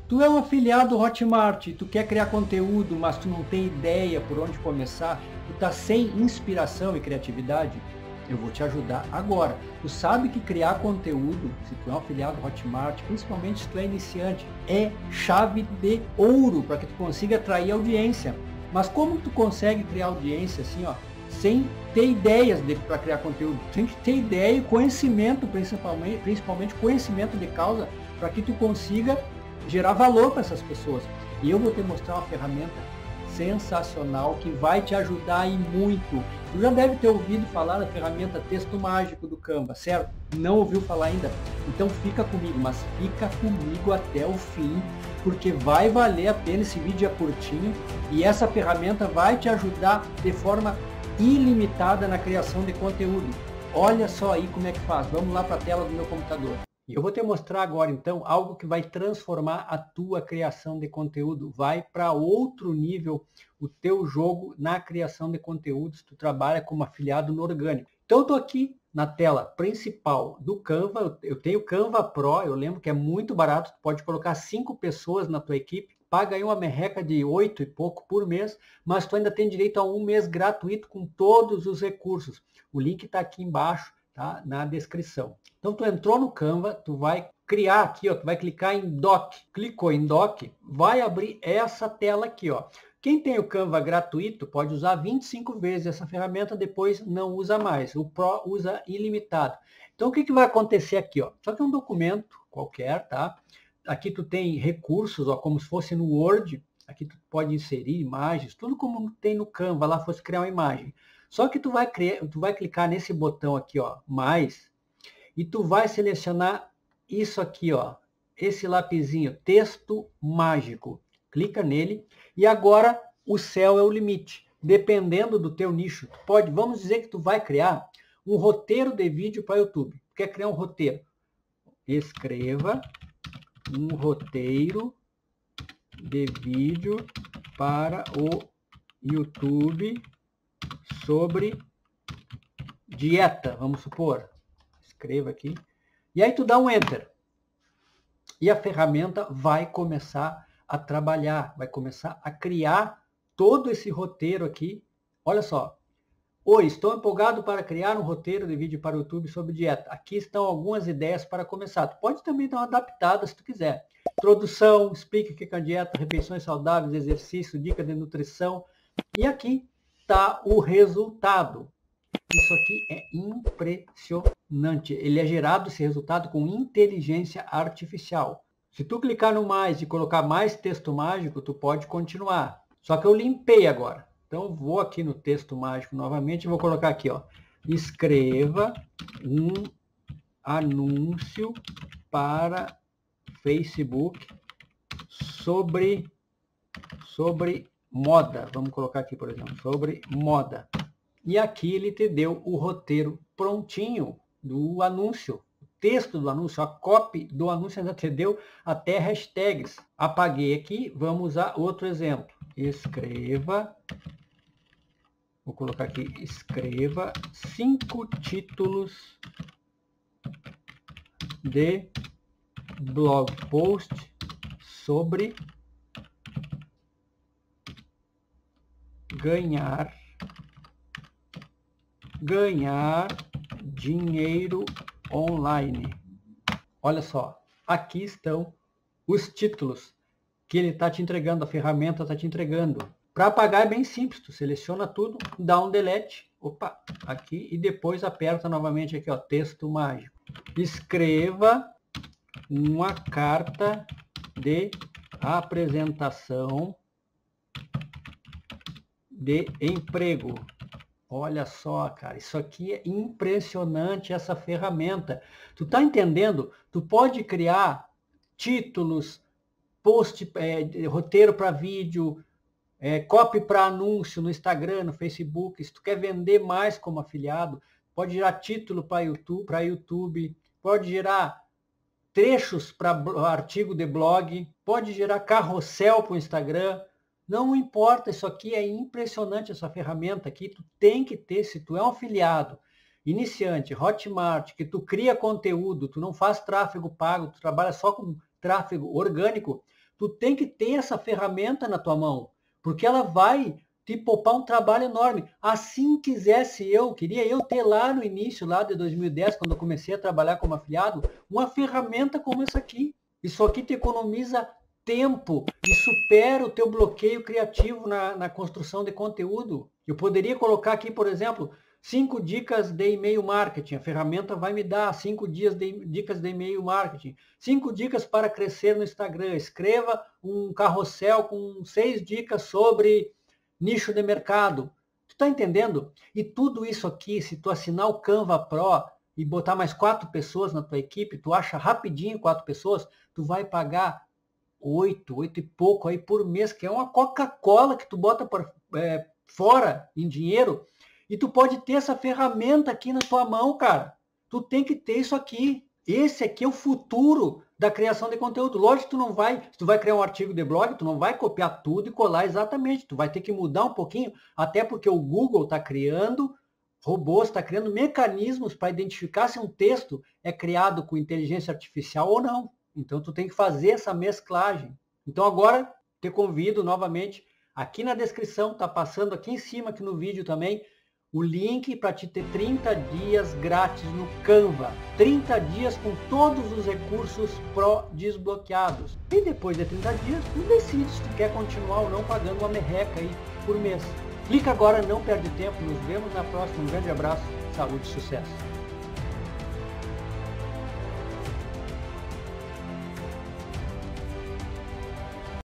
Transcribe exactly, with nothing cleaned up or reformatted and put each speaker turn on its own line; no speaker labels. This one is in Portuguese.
Tu é um afiliado Hotmart, tu quer criar conteúdo, mas tu não tem ideia por onde começar, tu tá sem inspiração e criatividade? Eu vou te ajudar agora. Tu sabe que criar conteúdo, se tu é um afiliado Hotmart, principalmente se tu é iniciante, é chave de ouro para que tu consiga atrair audiência. Mas como tu consegue criar audiência assim, ó, sem ter ideias para criar conteúdo? Tem que ter ideia e conhecimento, principalmente, principalmente conhecimento de causa, para que tu consiga gerar valor para essas pessoas. E eu vou te mostrar uma ferramenta sensacional que vai te ajudar e muito. Tu já deve ter ouvido falar da ferramenta Texto Mágico do Canva, certo? Não ouviu falar ainda? Então fica comigo, mas fica comigo até o fim, porque vai valer a pena. Esse vídeo é curtinho e essa ferramenta vai te ajudar de forma ilimitada na criação de conteúdo. Olha só aí como é que faz. Vamos lá para a tela do meu computador. E eu vou te mostrar agora, então, algo que vai transformar a tua criação de conteúdo. Vai para outro nível o teu jogo na criação de conteúdos. Tu trabalha como afiliado no orgânico. Então, eu estou aqui na tela principal do Canva. Eu tenho o Canva Pro, eu lembro que é muito barato. Tu pode colocar cinco pessoas na tua equipe. Paga aí uma merreca de oito e pouco por mês, mas tu ainda tem direito a um mês gratuito com todos os recursos. O link está aqui embaixo, tá? Na descrição. Então, tu entrou no Canva, tu vai criar aqui, ó, tu vai clicar em Doc. Clicou em Doc, vai abrir essa tela aqui, ó. Quem tem o Canva gratuito pode usar vinte e cinco vezes essa ferramenta, depois não usa mais. O Pro usa ilimitado. Então, o que, que vai acontecer aqui, ó? Só que é um documento qualquer, tá? Aqui tu tem recursos, ó, como se fosse no Word. Aqui tu pode inserir imagens, tudo como tem no Canva, lá fosse criar uma imagem. Só que tu vai, criar, tu vai clicar nesse botão aqui, ó, mais, e tu vai selecionar isso aqui, ó, esse lapisinho, texto mágico. Clica nele e agora o céu é o limite. Dependendo do teu nicho, tu pode, vamos dizer que tu vai criar um roteiro de vídeo para YouTube. Tu quer criar um roteiro? Escreva um roteiro de vídeo para o YouTube sobre dieta, vamos supor. Escreva aqui. E aí tu dá um Enter. E a ferramenta vai começar a trabalhar, vai começar a criar todo esse roteiro aqui. Olha só. Oi, estou empolgado para criar um roteiro de vídeo para o YouTube sobre dieta. Aqui estão algumas ideias para começar. Tu pode também dar uma adaptada se tu quiser. Introdução, explica o que é a dieta, refeições saudáveis, exercício, dica de nutrição. E aqui está o resultado. Isso aqui é impressionante. Ele é gerado, esse resultado, com inteligência artificial. Se tu clicar no mais e colocar mais texto mágico, tu pode continuar. Só que eu limpei agora. Então, vou aqui no texto mágico novamente e vou colocar aqui, ó. Escreva um anúncio para Facebook sobre, sobre moda. Vamos colocar aqui, por exemplo, sobre moda. E aqui ele te deu o roteiro prontinho do anúncio. O texto do anúncio, a copy do anúncio ainda te deu até hashtags. Apaguei aqui, vamos usar outro exemplo. Escreva, vou colocar aqui, escreva cinco títulos de blog post sobre ganhar ganhar dinheiro online. Olha só, aqui estão os títulos que ele está te entregando, a ferramenta está te entregando. Para apagar é bem simples, tu seleciona tudo, dá um delete, opa, aqui, e depois aperta novamente aqui, ó, texto mágico. Escreva uma carta de apresentação de emprego. Olha só, cara, isso aqui é impressionante, essa ferramenta. Tu tá entendendo? Tu pode criar títulos, post, é, roteiro para vídeo, é, copy para anúncio no Instagram, no Facebook. Se tu quer vender mais como afiliado, pode gerar título para YouTube, para YouTube, pode gerar trechos para artigo de blog, pode gerar carrossel para o Instagram. Não importa, isso aqui é impressionante, essa ferramenta aqui, tu tem que ter, se tu é um afiliado, iniciante, Hotmart, que tu cria conteúdo, tu não faz tráfego pago, tu trabalha só com tráfego orgânico, Tu tem que ter essa ferramenta na tua mão, porque ela vai te poupar um trabalho enorme. Assim quisesse eu, queria eu ter lá no início, lá de dois mil e dez, quando eu comecei a trabalhar como afiliado, uma ferramenta como essa aqui. Isso aqui te economiza tempo e supera o teu bloqueio criativo na, na construção de conteúdo. Eu poderia colocar aqui, por exemplo, cinco dicas de e-mail marketing. A ferramenta vai me dar cinco dias de, dicas de e-mail marketing. Cinco dicas para crescer no Instagram. Escreva um carrossel com seis dicas sobre nicho de mercado. Tu está entendendo? E tudo isso aqui, se tu assinar o Canva Pro e botar mais quatro pessoas na tua equipe, tu acha rapidinho quatro pessoas, tu vai pagar oito, oito e pouco aí por mês, que é uma Coca-Cola que tu bota por, é, fora em dinheiro, e tu pode ter essa ferramenta aqui na tua mão, cara. Tu tem que ter isso aqui. Esse aqui é o futuro da criação de conteúdo. Lógico que tu não vai, se tu vai criar um artigo de blog, tu não vai copiar tudo e colar exatamente. Tu vai ter que mudar um pouquinho, até porque o Google está criando robôs, está criando mecanismos para identificar se um texto é criado com inteligência artificial ou não. Então tu tem que fazer essa mesclagem. Então agora te convido novamente, aqui na descrição, tá passando aqui em cima, aqui no vídeo também, o link para te ter trinta dias grátis no Canva. trinta dias com todos os recursos Pro desbloqueados. E depois de trinta dias, tu decide se tu quer continuar ou não pagando uma merreca aí por mês. Clica agora, não perde tempo. Nos vemos na próxima. Um grande abraço, saúde e sucesso.